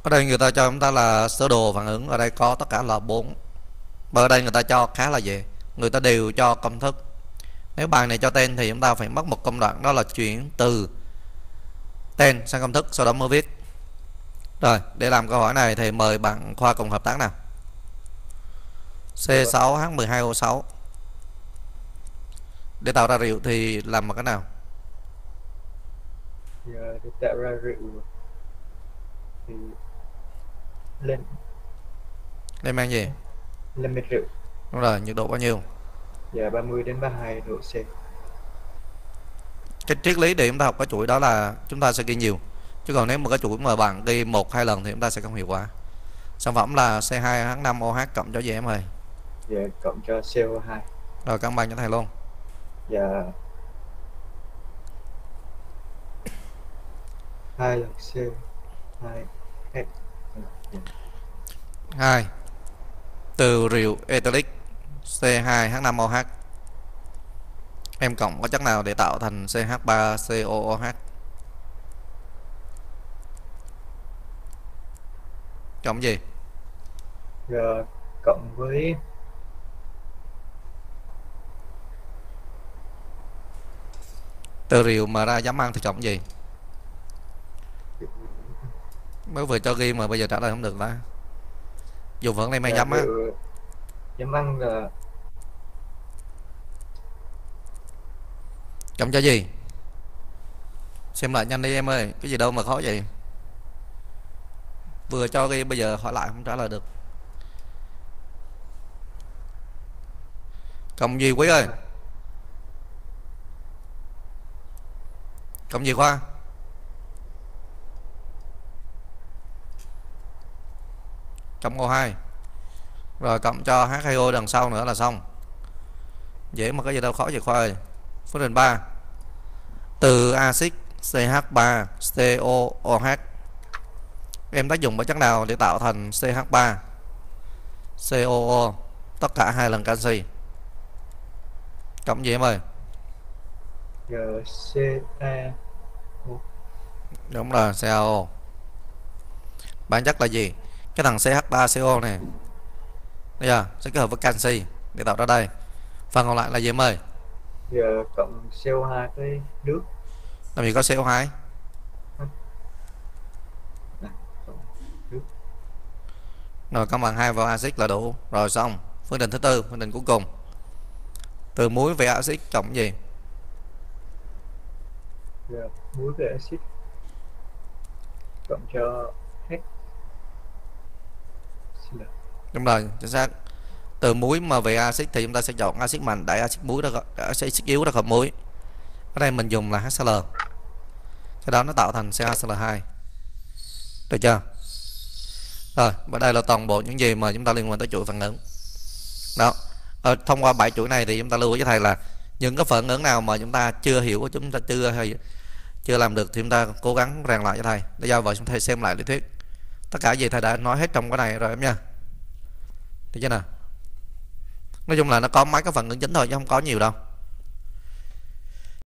Ở đây người ta cho chúng ta là sơ đồ phản ứng, ở đây có tất cả là 4. Và ở đây người ta cho khá là dễ, người ta đều cho công thức. Nếu bài này cho tên thì chúng ta phải mất một công đoạn, đó là chuyển từ tên sang công thức, sau đó mới viết. Rồi, để làm câu hỏi này thì mời bạn Khoa cùng hợp tác nào. C6H12O6 để tạo ra rượu thì làm bằng cách nào? Giờ để tạo ra rượu thì lên Đây mang gì? lên mệt rượu. Đúng rồi, nhiệt độ bao nhiêu? Giờ 30 đến 32 độ C. Cái triết lý để chúng ta học cái chuỗi đó là chúng ta sẽ ghi nhiều, chứ còn nếu mà cái chuỗi mà bạn ghi 1-2 lần thì chúng ta sẽ không hiệu quả. Sản phẩm là C2H5OH cộng cho gì em ơi? Giờ cộng cho CO2. Rồi căn bằng cho thầy luôn. Giờ 2 lần C 2 H. 2. Từ rượu ethylic C2H5OH em cộng có chất nào để tạo thành CH3COOH? Cộng gì? Giờ cộng với Từ rượu mà ra dám ăn thì cộng gì? Mới vừa cho ghi mà bây giờ trả lời không được đó. Dùng phẫn này mang dám á. rượu giấm ăn là Cộng cho gì? Xem lại nhanh đi em ơi, cái gì đâu mà khó vậy. Vừa cho ghi bây giờ hỏi lại không trả lời được. Cộng gì Quý ơi? Cộng gì Khoa? Cộng O2. Rồi cộng cho H2O đằng sau nữa là xong. Dễ mà, có gì đâu khó vậy Khoa ơi. Phương trình 3. Từ axit CH3COOH em tác dụng với chất nào để tạo thành CH3COO tất cả 2 lần canxi? Cộng gì em ơi? giờ Ca. Đúng rồi, CaO. Bản chất là gì? Cái thằng CH3CO này bây giờ sẽ kết hợp với canxi để tạo ra đây. Phần còn lại là gì em ơi? Giờ cộng CO2 với nước. Làm gì có CO2? Cộng nước. Rồi cân bằng 2 vào axit là đủ. Rồi xong. Phương trình thứ tư, phương trình cuối cùng. Từ muối về axit cộng gì? Giờ muối với axit cộng cho H. Đúng rồi, chính xác. Từ muối mà về axit thì chúng ta sẽ chọn axit mạnh đẩy axit muối ra, axit yếu ra khỏi muối. Ở đây mình dùng là HCl. Cái đó nó tạo thành CaCl2. Được chưa? Rồi, và đây là toàn bộ những gì mà chúng ta liên quan tới chuỗi phản ứng. Đó. Thông qua 7 chuỗi này thì chúng ta lưu ý với thầy là những cái phản ứng nào mà chúng ta chưa hiểu, chúng ta chưa làm được thì chúng ta cố gắng rèn lại cho thầy. Để do vậy chúng thầy xem lại lý thuyết. Tất cả gì thầy đã nói hết trong cái này rồi em nha. Được chưa nào? Nói chung là nó có mấy cái phản ứng chính thôi chứ không có nhiều đâu.